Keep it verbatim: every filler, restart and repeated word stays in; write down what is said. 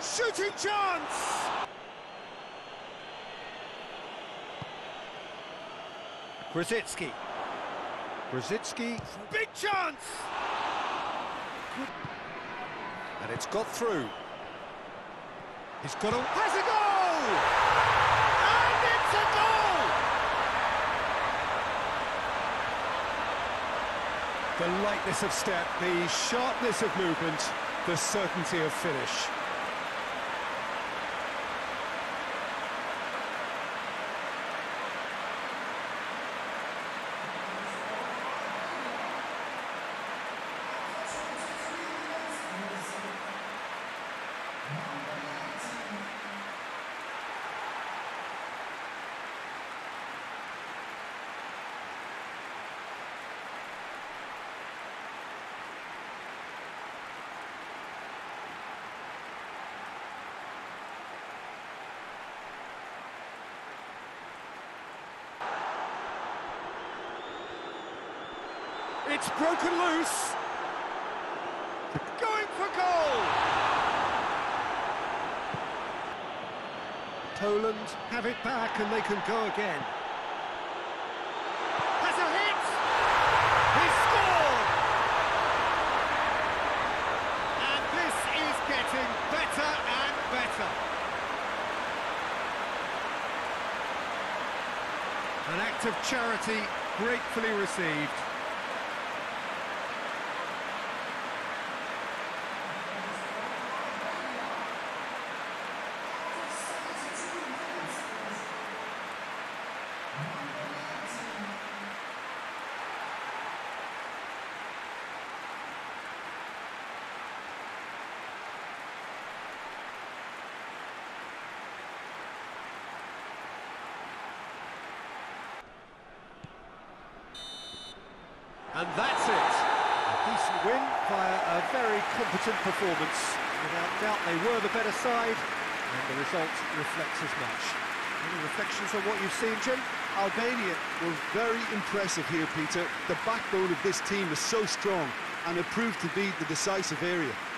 Shooting chance! Grzycki. Grzycki. Big chance! And it's got through. He's got a... Has a goal! And it's a goal! The lightness of step, the sharpness of movement, the certainty of finish. It's broken loose. Going for goal. Poland have it back and they can go again. Has a hit. He scored. And this is getting better and better. An act of charity gratefully received. And that's it. A decent win via a very competent performance. Without doubt, they were the better side, and the result reflects as much. Any reflections on what you've seen, Jim? Albania were very impressive here, Peter. The backbone of this team is so strong, and it proved to be the decisive area.